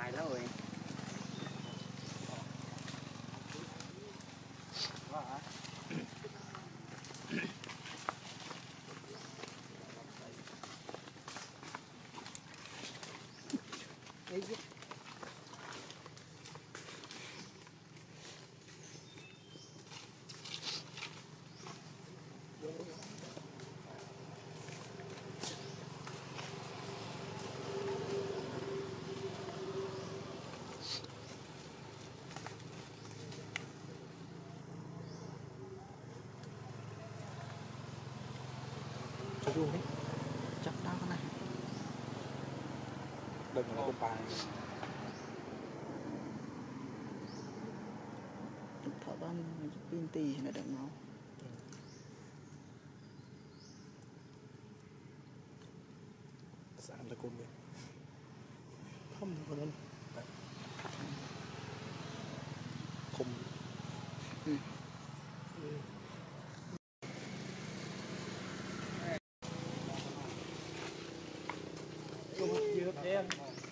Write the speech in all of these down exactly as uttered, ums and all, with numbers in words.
dài lắm rồi. Luôn đấy, chắc đó cái này đừng là con bài thợ ban pin tì này đừng máu sáng là con đi không được luôn không ừ. Dược đen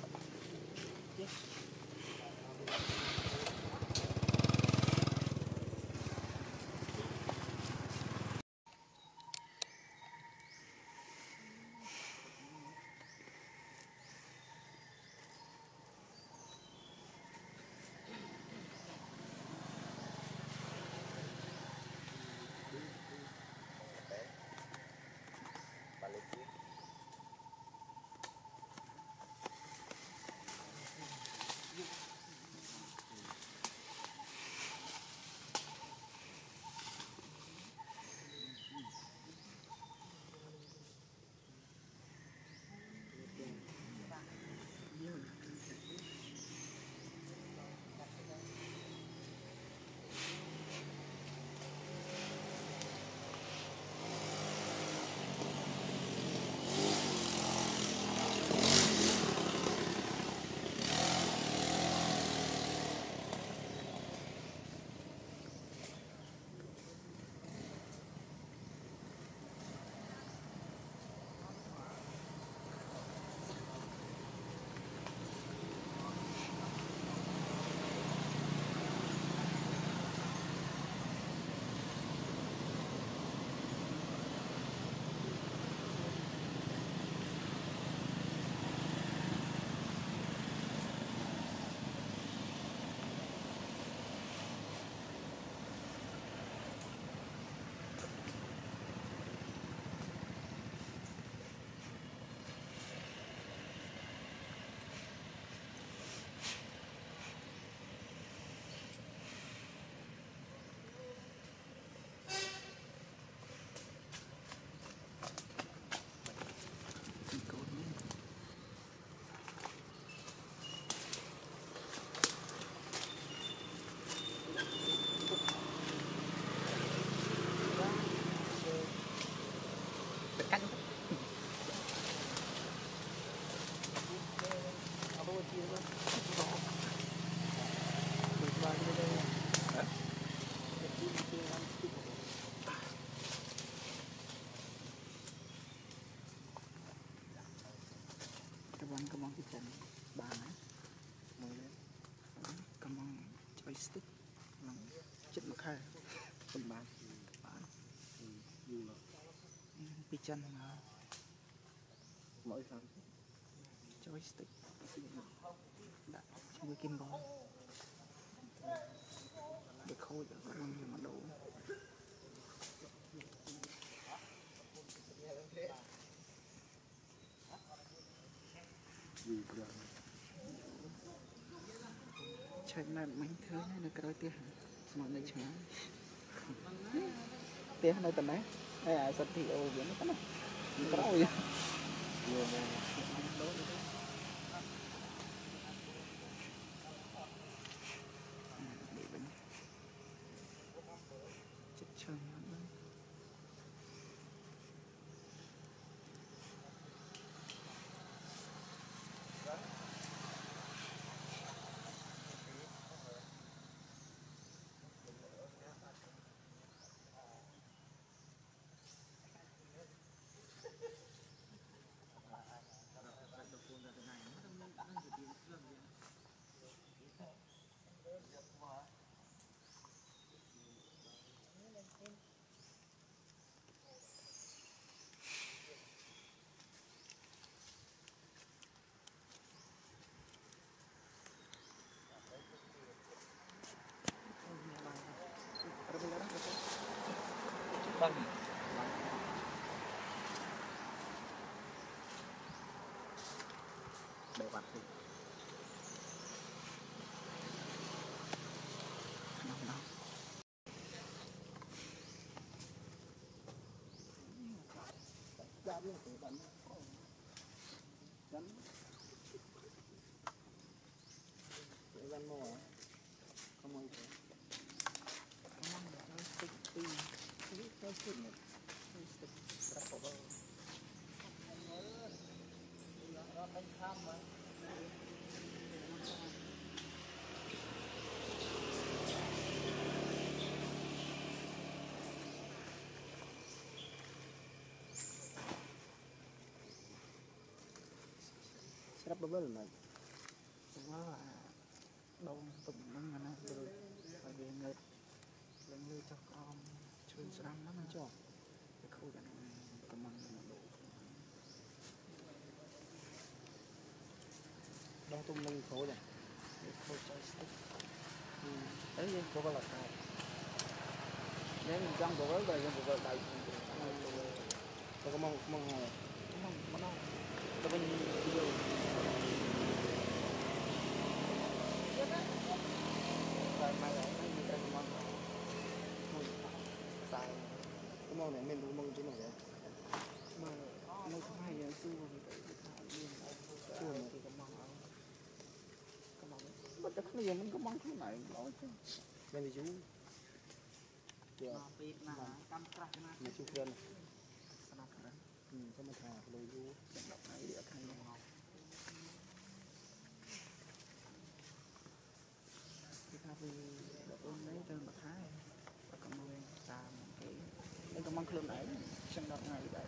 cắt cái bóng cái bóng cái phần bàn ấy cái bóng joystick là chất mặc hai phần bàn bàn bị chân mà mỗi phần joystick đã trong cái kim bóng để khôi được các bằng mà đủ chơi này mấy thứ này là cái đôi tiền mọi người chán tiền này tầm đấy đây là sân thị ô biển nó có đâu vậy chất trơn lắm bạc thì không đâu đánh đánh đánh mua không mua gì không ăn được nó stick đi cái stick này stick rất là bơ nó đánh khăm mà rất là bơ này nó là đâu tụm nó mà nó được bởi vì người lần lượt cho con chơi sắm nó nó cho cái khu này tụm mình nó đủ đâu tụm mình khối này khối chơi stick đấy nhưng có là sao nếu mình trong của với trong của đây tôi có mong mong mong mong mong tôi bên video rồi mai lại nó như cái mong xài cái mong này mình đúng mong chứ này đấy mà nó không hay là xưa xưa này thì cái mong cái mong bất cứ cái gì mình có mong thứ này nói chứ bên thì chú mà cam crack mà chú gần snap rồi ừ có một thằng đôi chú trận độc này địa thành ngon cái cà phê đợt ôn lấy trên bậc hai và cầm nuôi xà một cái đây có mong khương đấy trận độc này vậy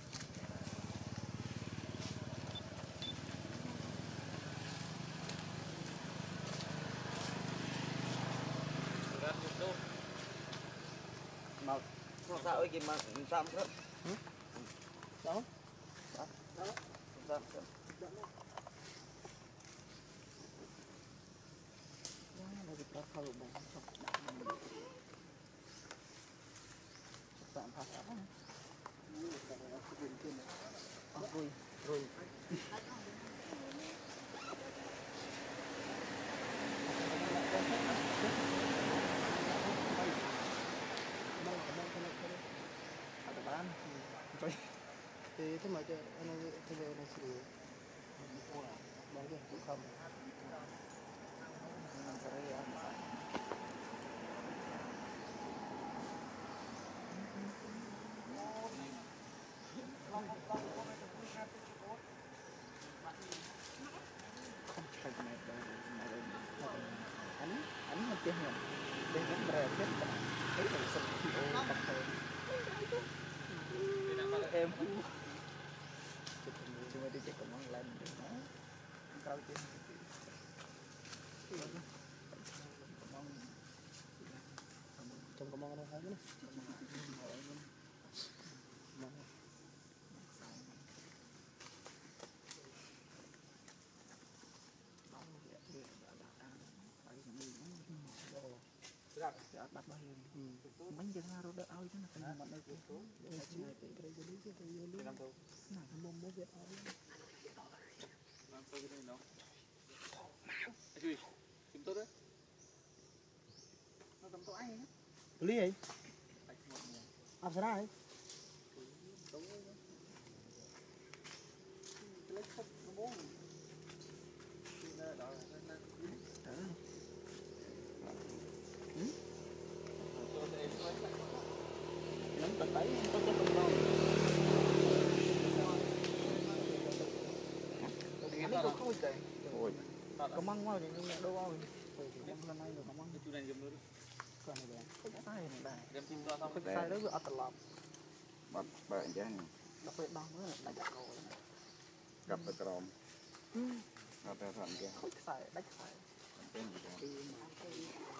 mà sao ấy kì mà sao nữa đó đó đó đó đây thì có khâu bông sọc đạn mình sọc đạn phá phá rồi rồi bán thì thế mà cái anh thế này là sự bán cái cũng không không chạy này anh anh mà tiền này tiền cũng rẻ hết thấy là sập ô bạc thôi em cuma đi cek kemang lain kalau dia trong kemang nó hay nữa bắt bao nhiêu bánh chân hoa rồi đỡ ao chứ nó thành mặt đây của tôi đây chỉ là cái cái cái cái cái cái này nó mông mới biết ao làm sao cái này nó chui kiếm tốt đấy nó cầm tô anh á lý gì áp sao đấy lấy khóc nó bố đó nắm tật đấy có cái tông đâu cái này không có gì ôi có măng quá thì nhưng đâu rồi đem lên đây rồi có măng chú này dùng nữa đi con này đẹp cái sai này đây đem chim to xong cái sai đó vừa ắt lọt bắt bậy chứ đặc biệt đong nữa là đặt rồi gặp được crom gặp được thằng kia sai đách sai